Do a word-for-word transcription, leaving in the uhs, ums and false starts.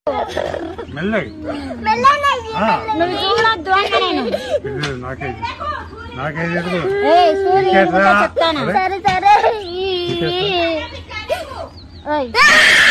మెల్లగా నువ్వు చూడొద్దు అన్న నేను నాకైతే నాకైతే చెప్తాను. సరే సరే